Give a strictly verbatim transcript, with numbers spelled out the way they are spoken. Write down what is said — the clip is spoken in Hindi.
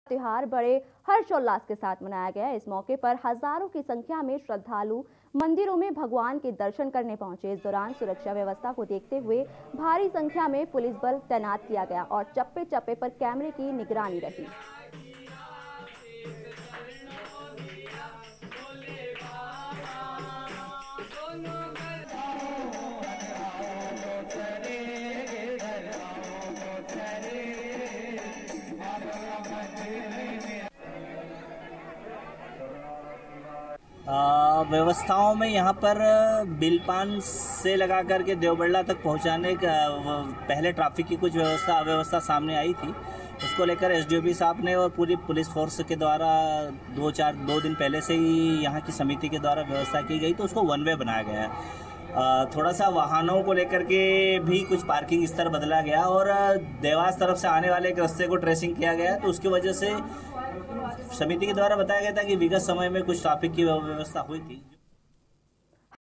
त्योहार बड़े हर्षोल्लास के साथ मनाया गया। इस मौके पर हजारों की संख्या में श्रद्धालु मंदिरों में भगवान के दर्शन करने पहुंचे। इस दौरान सुरक्षा व्यवस्था को देखते हुए भारी संख्या में पुलिस बल तैनात किया गया और चप्पे चप्पे पर कैमरे की निगरानी रही। व्यवस्थाओं में यहाँ पर बिलपान से लगा करके देवबड़ला तक पहुँचाने का पहले ट्रैफिक की कुछ व्यवस्था अव्यवस्था सामने आई थी। उसको लेकर एसडीओपी साहब ने और पूरी पुलिस फोर्स के द्वारा दो चार दो दिन पहले से ही यहाँ की समिति के द्वारा व्यवस्था की गई, तो उसको वन वे बनाया गया है। थोड़ा सा वाहनों को लेकर के भी कुछ पार्किंग स्तर बदला गया और देवास तरफ से आने वाले एक रास्ते को ट्रेसिंग किया गया, तो उसकी वजह से समिति के द्वारा बताया गया था कि विगत समय में कुछ ट्रैफिक की व्यवस्था हुई थी।